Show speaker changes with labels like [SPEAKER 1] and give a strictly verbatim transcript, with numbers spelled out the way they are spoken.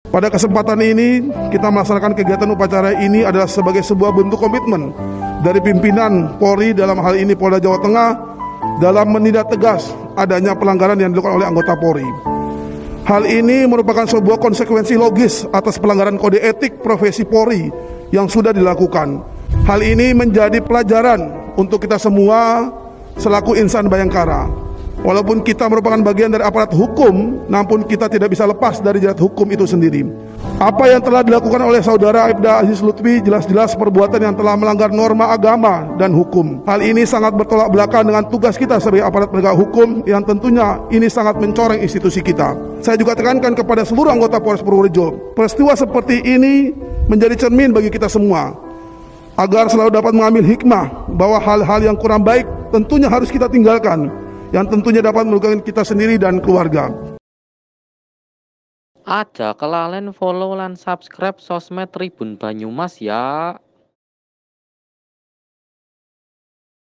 [SPEAKER 1] Pada kesempatan ini, kita melaksanakan kegiatan upacara ini adalah sebagai sebuah bentuk komitmen dari pimpinan Polri, dalam hal ini Polda Jawa Tengah, dalam menindak tegas adanya pelanggaran yang dilakukan oleh anggota Polri. Hal ini merupakan sebuah konsekuensi logis atas pelanggaran kode etik profesi Polri yang sudah dilakukan. Hal ini menjadi pelajaran untuk kita semua selaku insan Bayangkara. Walaupun kita merupakan bagian dari aparat hukum, namun kita tidak bisa lepas dari jerat hukum itu sendiri. Apa yang telah dilakukan oleh saudara Aibda Aziz Lutfi jelas-jelas perbuatan yang telah melanggar norma agama dan hukum. Hal ini sangat bertolak belakang dengan tugas kita sebagai aparat penegak hukum yang tentunya ini sangat mencoreng institusi kita. Saya juga tekankan kepada seluruh anggota Polres Purworejo, peristiwa seperti ini menjadi cermin bagi kita semua, agar selalu dapat mengambil hikmah bahwa hal-hal yang kurang baik tentunya harus kita tinggalkan, yang tentunya dapat merugikan kita sendiri dan keluarga.
[SPEAKER 2] Aja kelalen follow lan subscribe sosmed Tribun Banyumas ya.